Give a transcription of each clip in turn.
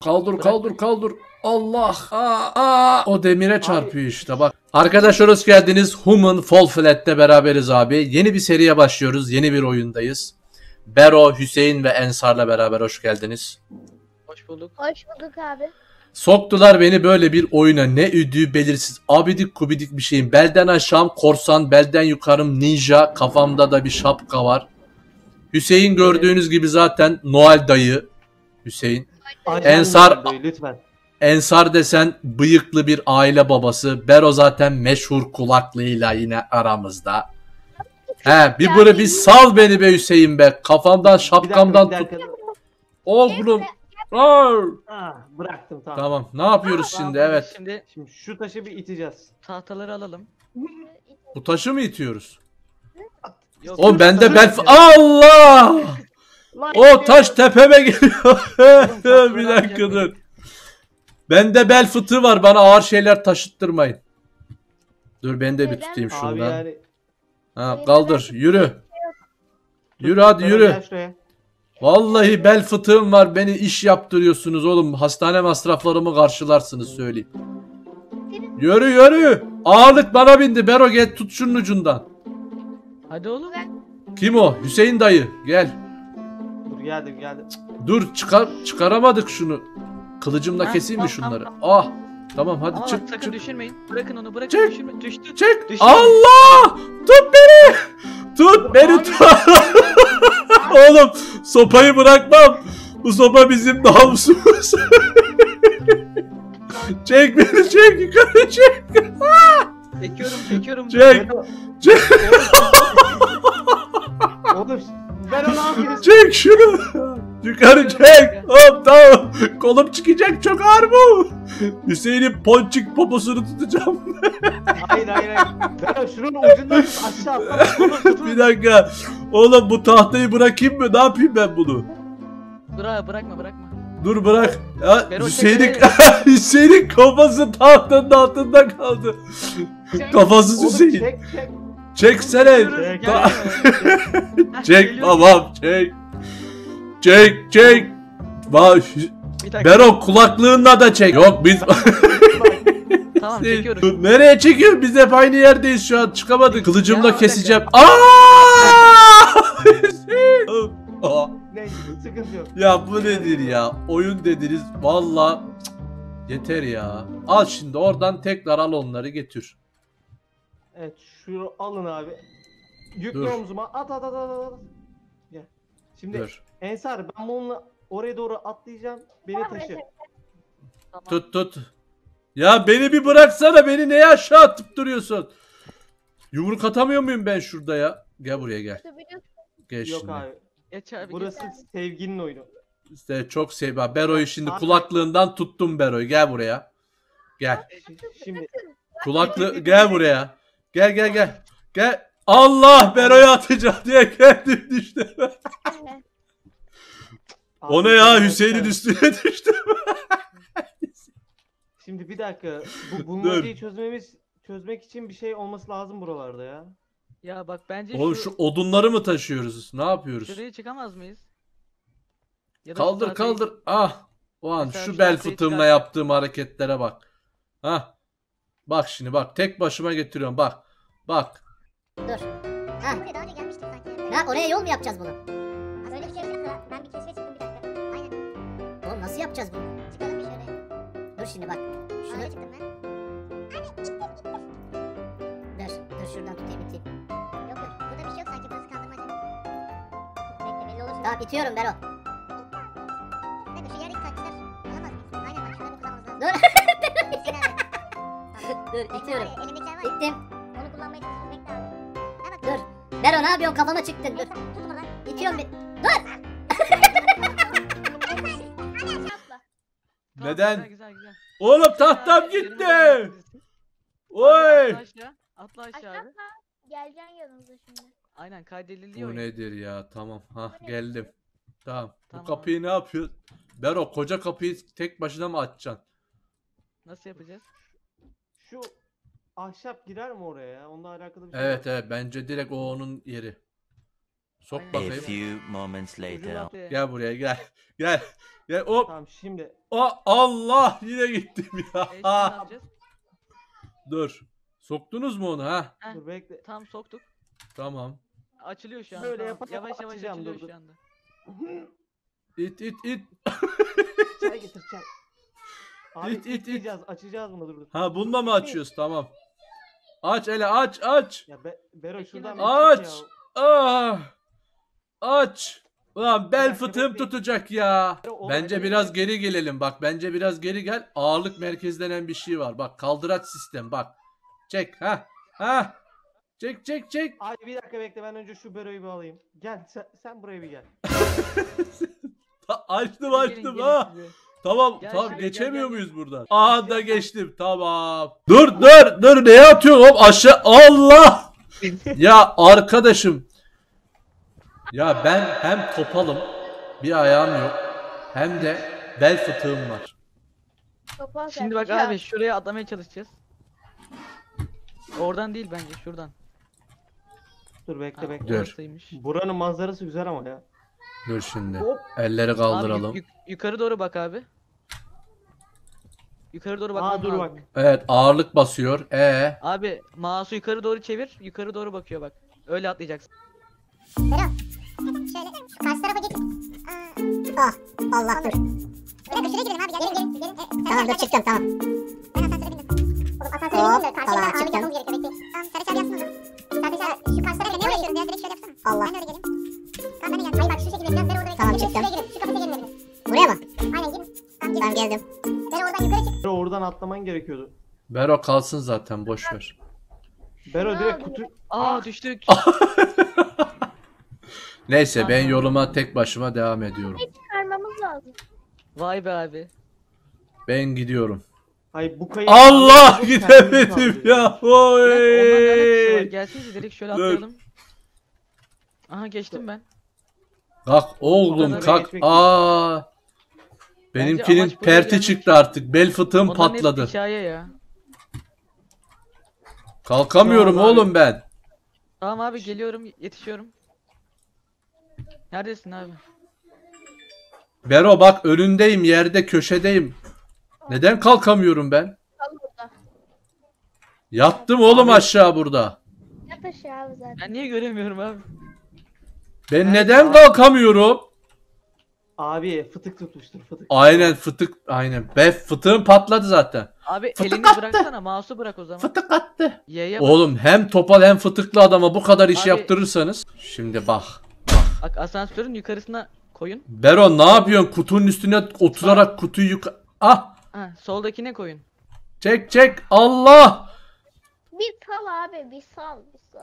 Kaldır kaldır kaldır. Allah. O demire çarpıyor işte bak. Arkadaşlar hoş geldiniz. Human Fall Flat'te beraberiz abi. Yeni bir seriye başlıyoruz. Yeni bir oyundayız. Bero, Hüseyin ve Ensar'la beraber hoş geldiniz. Hoş bulduk. Hoş bulduk abi. Soktular beni böyle bir oyuna. Ne üdüğü belirsiz. Abidik kubidik bir şeyim. Belden aşağım korsan, belden yukarım ninja. Kafamda da bir şapka var. Hüseyin gördüğünüz gibi zaten Noel dayı. Hüseyin. Ensar lütfen. Ensar desen bıyıklı bir aile babası. Bero zaten meşhur kulaklığıyla yine aramızda. Bir sal beni be Hüseyin be. Kafamdan şapkamdan Bir tut. dakika. Oğlum. Bıraktım tamam. Tamam. Ne yapıyoruz şimdi? Evet. Şimdi şu taşı bir iteceğiz. Tahtaları alalım. Bu taşı mı itiyoruz? Yok, Oğlum bende taşı bel... iteceğiz. Allah! Lan O taş tepeme geliyor. Bir dakika dur. Bende bel fıtığı var. Bana ağır şeyler taşıttırmayın. Dur ben de bir tutayım Abi şundan. yani. Ha, kaldır. Yürü. Yürü hadi Bero yürü. gel şuraya. Vallahi bel fıtığım var. Beni iş yaptırıyorsunuz oğlum. Hastane masraflarımı karşılarsınız söyleyeyim. Yürü yürü. Ağırlık bana bindi. Bero gel tut şunun ucundan. Hadi oğlum. Kim o? Hüseyin dayı. Gel. Dur geldim. Dur çıkaramadık şunu. Kılıcımla Ha, keseyim mi tamam, şunları? tamam. Ah. Tamam hadi Ama çık sakın çık. düşürmeyin. Bırakın onu bırakın Çık. düşürme. Düştü. Çık. Düştü. Allah! Tut beni. Tut beni tut. Oğlum sopayı bırakmam. Bu sopa bizim namusumuz. Çek beni çek yukarı çek. Çekiyorum. Çek. Çek. Oğlum Bero ne yapıyorsun? Çek şunu. Yukarı çek. Hop tamam. Kolum çıkacak çok ağır bu. Hüseyin'in ponçik poposunu tutacağım. Hayır. Bero şunun ucundan aşağı atla. Bir dakika. Oğlum bu tahtayı bırakayım mı? Ne yapayım ben bunu? Bırakma. Dur bırak. Ya, Bero Hüseyin'in kafası tahtanın altında kaldı. Kafasız Oğlum Hüseyin. çek. Çeksene. Çek babam çek. Çek. Bak Bero kulaklığınla da çek. Yok biz Tamam çekiyorum. nereye çekiyor? Biz hep aynı yerdeyiz şu an. Çıkamadık. Kılıcımla Ya, keseceğim. Neyse sıkıntı yok. Ya bu nedir ya? Oyun dediniz. Valla yeter ya. Al şimdi oradan tekrar al onları getir. Evet şunu alın abi. Yükle Dur. omzuma at. Gel. Şimdi Dur. Ensar ben bununla oraya doğru atlayacağım. Beni taşı. Tamam. Tut. Ya beni bir bıraksana. Beni neye aşağı atıp duruyorsun? Yumruk atamıyor muyum ben şurada ya? Gel buraya gel. Gel Yok şimdi. abi. Geç abi. Burası sevginin oyunu. İşte çok Bero'yu şimdi kulaklığından tuttum Bero'yu. Gel buraya. Gel. Şimdi Gel buraya. Gel. Gel. Allah Bero'yu atacağım diye geldim düştü. O ne ya Hüseyin'in üstüne düştü. Şimdi bir dakika. Bu Dur. bulmacayı çözmek için bir şey olması lazım buralarda ya. Ya bak bence Oğlum şu odunları mı taşıyoruz? Ne yapıyoruz? şuraya çıkamaz mıyız? Ya da Kaldır şu tahtayı- kaldır. Ah. O an Mesela şu şu bel tahtayı fıtığımla çıkar. yaptığım hareketlere bak. Hah. Bak şimdi bak. Tek başıma getiriyorum. Bak. Dur. Ha. Buraya daha önce gelmiştik sanki. Ne yap? Oraya yol mu yapacağız bunu? Öyle bir şey yok da ben bir keşfe çıktım bir dakika. Aynen. Oğlum nasıl yapacağız bunu? Çıkalım şöyle. Dur şimdi bak. Şunu Şuraya çıktım ben. dur şuradan tutayım iteyim. Yok. Burada bir şey yok sanki. Burası kaldırmaca. Bekle belli olur. Tamam itiyorum Bero. Bir dakika şu yerdeki taşlar alamaz mıyız? Aynen bak şurada kullanmamız lazım. Dur. Hüseyin abi. Dur Bekle itiyorum. var ya, elimdekiler var ya. İttim. Onu kullanmaya çalışıyorum. Bekle abi. Ha bak. Dur. Bero ne yapıyorsun? Kafama çıktın. Dur. Neyse, tut oradan. İtiyorum bir. Tamam, Neden? Güzel. Oğlum tahtam Abi, gitti. yanımıza gelsin. Oy. Atla aşağı abi. Geleceksin yanımıza şimdi. Aynen kaydediliyor. Bu oyun. nedir ya? Tamam. Ha geldim. Tamam. Bu Tamam. kapıyı ne yapıyor? Bero koca kapıyı tek başına mı açacaksın? Nasıl yapacağız? Şu ahşap girer mi oraya ya? Onunla alakalı bir şey Evet var. evet bence direkt o onun yeri. Sok Aynen. A bakayım. few moments later. Gel buraya gel. Gel. Gel hop. Tamam şimdi. Allah yine gittim ya. Şimdi ne yapacağız? Dur. Soktunuz mu onu ha? Heh, Dur bekle. tam soktuk. Tamam. Açılıyor şu an. Böyle tamam. yaparak Yavaş yavaş açacağım, açılıyor dur, şu anda. İt. Çay getir çay. Abi İt, it. açacağız bunu dur. Ha bununla mı açıyoruz? Tamam. Aç hele aç. Ya Bero Peki, şuradan hadi. bir çık Aç. ya. Ah. Aç. Ulan Bir bel dakika, fıtığım bekleyin. tutacak ya. O Bence öyle biraz değil. geri gelelim bak. Bence biraz geri gel. Ağırlık merkezlenen bir şey var. Bak kaldıraç sistem bak. Çek ha. Ha. Çek. Abi bir dakika bekle ben önce şu Bero'yu bir alayım. Gel sen buraya bir gel. Açtım Gelin, ha. size. Tamam Gel tamam şuraya, geçemiyor gel. muyuz buradan? Aha da geçtim tamam. Dur neye atıyorsun hop aşağı Allah. Ya arkadaşım. Ya ben hem topalım bir ayağım yok hem de bel fıtığım var. Şimdi bak abi şuraya atlamaya çalışacağız. Oradan değil bence şuradan. Dur bekle Ha, bekle. Dur. orasıymış. Buranın manzarası güzel ama ya. Dur şimdi. Hop. Elleri Abi kaldıralım. yukarı doğru bak abi. Yukarı doğru bakman Aa dur lazım. bak. Evet ağırlık basıyor. Abi mouse'u yukarı doğru çevir. Yukarı doğru bakıyor bak. Öyle atlayacaksın. Bero. Şöyle karşı tarafa geç. Ah Allah dur. Bir dakika şuraya gidelim abi. Gelin. Tamam dur çıktım tamam. Ben asansöre bindim. Oğlum asansöre bindim de karşıya Tamam, amir çıktım. yapmamız gerekiyor. Bekleyin. Tamam sarı çarpı yapsın o zaman. Sadece şu karşı tarafa ne uğraşıyoruz ya? Direkt şöyle yapsana. Allah. Ben de öyle geleyim. Tamam ben de geldim. Hayır bak şu şekilde biraz Bero orada bekle. Tamam, Şuraya çıktım. girin. Şu kafese girin. Buraya mı? Aynen girin. Tamam geldim. Bero oradan yukarı çık. Bero oradan atlaman gerekiyordu. Bero kalsın zaten boş ver. Bero direkt kutu. Aa düştük. Neyse ben yoluma tek başıma devam ediyorum. Çıkarmamız lazım. Vay be abi. Ben gidiyorum. Hayır bu kayıp. Allah Bu gidemedim kendimiz ya. Bir dakika, ondan ne alakası var? Oy. Gelsenize direkt şöyle Dur. atlayalım. Aha geçtim ben. Kalk oğlum Oradan kalk. geçmek Aa. Bence Benimkinin amaç buraya perti gelmek. çıktı artık. Bel fıtığım Onların hepsi patladı. hikaye ya. Kalkamıyorum Tamam abi. oğlum ben. Tamam abi geliyorum yetişiyorum. Neredesin abi? Bero bak önündeyim yerde köşedeyim. Neden kalkamıyorum ben? Yattım oğlum aşağı burada. Yat aşağı abi zaten. Ben niye göremiyorum abi? Ben neden kalkamıyorum? Abi fıtık tutmuştur fıtık. Aynen fıtık aynen. Fıtığım patladı zaten. Abi Fıtık elini attı. bıraksana mouse'u bırak o zaman. Fıtık attı. Y'ye bak. Oğlum hem topal hem fıtıklı adama bu kadar iş Abi- yaptırırsanız. Şimdi bak. Bak asansörün yukarısına koyun. Bero ne yapıyorsun? Kutunun üstüne oturarak kutuyu Ah! Ha soldakine koyun. Çek. Allah! Bir sal abi bir sal.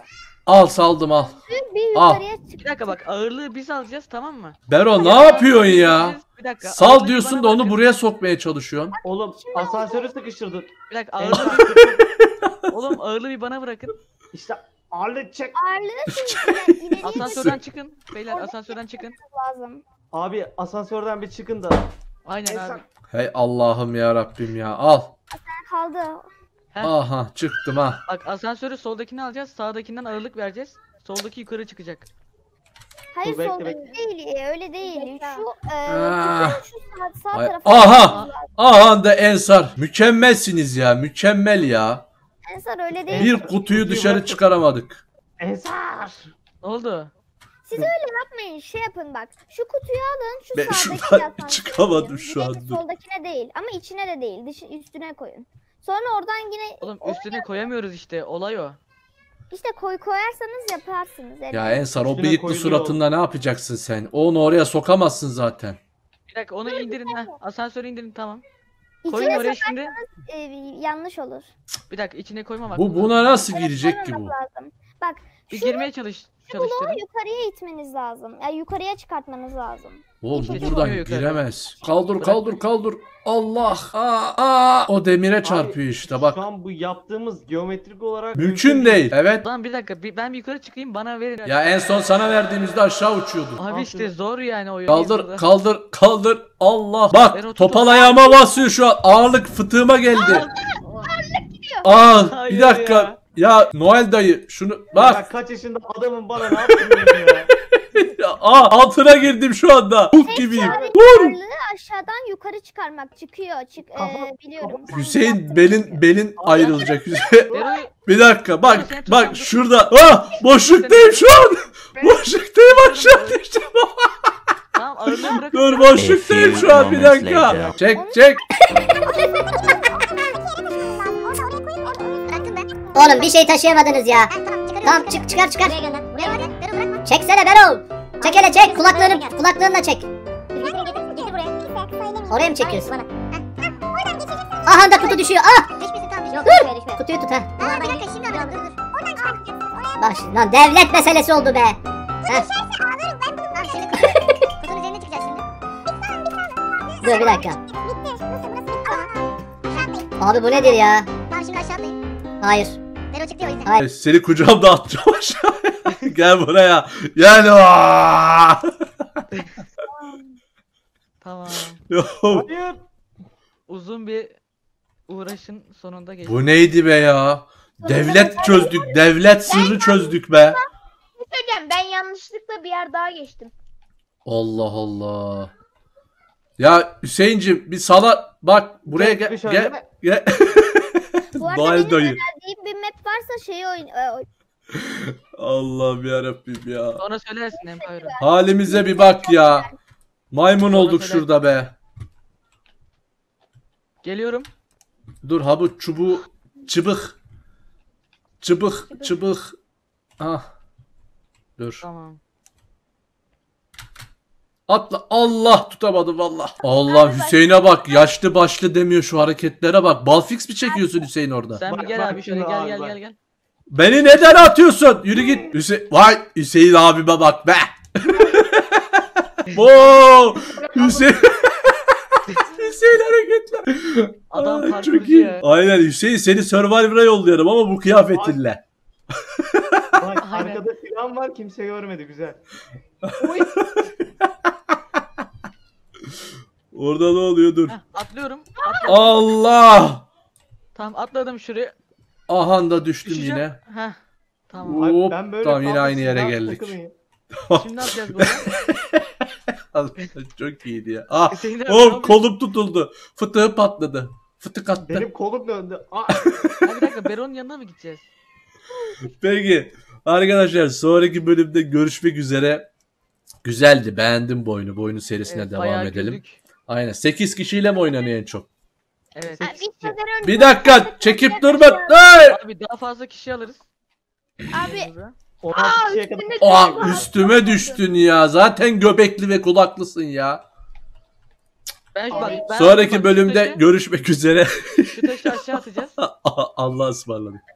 Al saldım al. Bir Al. yukarıya çık. Bir dakika bak ağırlığı biz alacağız tamam mı? Bero ne yapıyorsun ya? Bir dakika. Sal ağırlığı diyorsun bana da onu bırakın. buraya sokmaya çalışıyorsun. Oğlum asansörü sıkıştırdın. Bir dakika En- ağırlığı bir... Oğlum ağırlığı bir bana bırakın. İşte ağırlık çek. Ağırlığı ileriye Asansörden çıkın. Beyler asansörden çıkın. lazım. Abi asansörden bir çıkın da. Aynen Neyse. abi. Hey Allah'ım ya Rabbim ya. Al. Kaldı. Heh. Aha çıktım ha. Bak asansörü soldakini alacağız. Sağdakinden ağırlık vereceğiz. Soldaki yukarı çıkacak. Hayır Dur, bekle, soldaki bekle. değil öyle değil. Şu Ah. şu sağ Ay, tarafa. aha! Aha da Ensar. Mükemmelsiniz ya. Mükemmel ya. Ensar öyle değil. Bir kutuyu dışarı çıkaramadık. Ensar. Ne oldu? Siz öyle yapmayın. Şey yapın bak. Şu kutuyu alın. Şu Ben sağdaki şuradan asansöre çıkamadım koyun. şu Bir de an, dur. Soldakine değil ama içine de değil. Üstüne koyun. Sonra oradan yine Oğlum üstüne koyamıyoruz işte. Olay o. işte koyarsanız yaparsınız. Yani Ya Ensar o Üstüne bıyıklı koyuluyor. suratında ne yapacaksın sen? Onu oraya sokamazsın zaten. Bir dakika onu indirin ha. Asansörü indirin tamam. Koyun İçine oraya şimdi. yanlış olur. Bir dakika içine koyma bak. Bu buna nasıl girecek ki bu? Koymamak lazım. Bak Bir şunu girmeye çalıştırın. yukarıya itmeniz lazım. Yani yukarıya çıkartmanız lazım. Oğlum İşte bu çıkmıyor buradan yukarı. giremez. Kaldır Bırak. kaldır. Allah. Aa. O demire çarpıyor işte bak. Şu an bu yaptığımız geometrik olarak Mümkün değil. Evet. Lan bir dakika ben bir yukarı çıkayım bana verin. Ya en son sana verdiğimizde aşağı uçuyordun. Abi işte zor yani oyun. Kaldır. Allah. Bak Ben topal ayağıma basıyor şu an. Ağırlık fıtığıma geldi. Aa bir Hayır dakika. ya. Ya Noel dayı şunu Ya bak. kaç yaşında adamın bana ne yaptığını ya. Altına girdim şu anda. Buk gibiyim. Varlığı aşağıdan yukarı çıkarmak çıkıyor. Biliyorum. Hüseyin belin ayrılacak Hüseyin. Bero'yu Bir dakika bak şurada. Boşluktayım şu an. Boşluktayım aşağı düştüm. tamam ağırlığı bırakın. Dur boşluktayım şu an bir dakika. Çek. Bıraktım ben. Oğlum bir şey taşıyamadınız ya. Tamam çıkarıyorum. Tamam çıkar. Buraya gönder. Buraya hadi. Bero bırakma. Çeksene Berol. Çek hele çek. Kulaklarını çek. Getir buraya. Oraya mı çekiyorsun? Bana. Oradan geçeceksin. Aha da kutu düşüyor. Düşmesin tamam düşme. Dur. Düşme. Kutuyu tut ha. Bir dakika şimdi alıyorum dur. Oradan çıkartacaksın. Bak şimdi lan devlet meselesi oldu be. Heh. Ağlarım ben bunu. Tamam şimdi kutunun üzerine çıkacağız şimdi. Dur bir dakika. Bitti. Nasıl burası bitti. Aşağı atlayın. Abi bu nedir ya? Tamam şimdi aşağı atlayın. Hayır. Bero çıktı ya o yüzden. Hayır. Seni kucağımda atacağım aşağıya. Gel buraya. Gel. Tamam. Hayır. Uzun bir uğraşın sonunda geçti. Bu neydi be ya? Devlet çözdük. Devlet sırrı çözdük be. Hocam ben yanlışlıkla bir yer daha geçtim. Allah Allah. Ya Hüseyinciğim bir sana bak buraya gel. Geçmiş Gel. öyle mi? Gel. Bu arada Noel benim dayı. önerdiğim bir map varsa şeyi Allah'ım yarabbim ya. Sonra söylersin Empire. Halimize bir bak ya. Maymun olduk şurada be. Geliyorum. Dur ha bu çubuğu çıbık. Ah. Dur. Tamam. Atla. Allah tutamadım valla. Allah Hüseyin'e bak. Yaşlı başlı demiyor şu hareketlere bak. Balfix mi çekiyorsun Hüseyin orada? Sen bir Bak, gel bak abi şöyle şimdi gel abi, gel bak. gel gel. Beni neden atıyorsun? Yürü git. Vay Hüseyin abime bak be. Oo Hüseyin. Hüseyin hareketler. Adam Ay, parkurcu çok iyi. ya. Aynen Hüseyin seni Survivor'a yolluyorum ama bu kıyafetinle. Bak Aynen. arkada silah var kimse görmedi güzel. Orada ne oluyor dur. Heh, atlıyorum. Allah. Tamam atladım şuraya. Ahan da düştüm Düşeceğim. yine. Heh. Tamam. Abi Hop, ben böyle tamam, yine kaldım, aynı siz yere rahat geldik. takılın. Şimdi ne yapacağız burada? Çok iyiydi ya. Ah, Hüseyin abi, ne oh yapıyorsun? kolum tutuldu. Fıtığı patladı. Fıtık attı. Benim kolum döndü. Aa, Ha, bir dakika Bero'nun yanına mı gideceğiz? Peki arkadaşlar sonraki bölümde görüşmek üzere. Güzeldi. Beğendim bu oyunu. Bu oyunun serisine Evet, devam bayağı edelim. güldük. Aynen. 8 kişiyle mi oynanıyor en çok? Evet. bir sefer önce Bir dakika. Çekip durma. Hey! Abi daha fazla kişi alırız. abi 16 kişiye kadar. üstünde Aa, üstüme düştün ya. Zaten göbekli ve kulaklısın ya. Ben bak, ben Sonraki bak, bölümde şu görüşmek üzere. taşı aşağı atacağız. Allah'a ısmarladık.